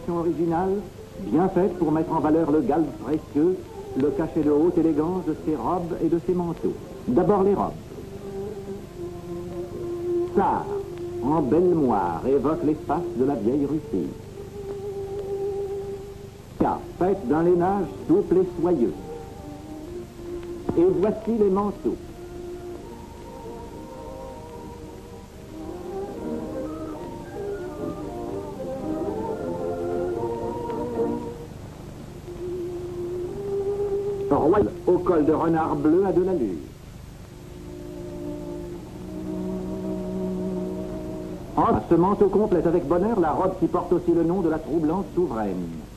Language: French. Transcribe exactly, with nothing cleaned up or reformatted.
création originale, bien faite pour mettre en valeur le galbe précieux, le cachet de haute élégance de ses robes et de ses manteaux. D'abord les robes. Sarre, en belle moire, évoque l'espace de la vieille Russie. Faite d'un lainage souple et soyeux. Et voici les manteaux. Royal au col de renard bleu à de l'allure. En ce manteau complète avec bonheur la robe qui porte aussi le nom de la troublante souveraine.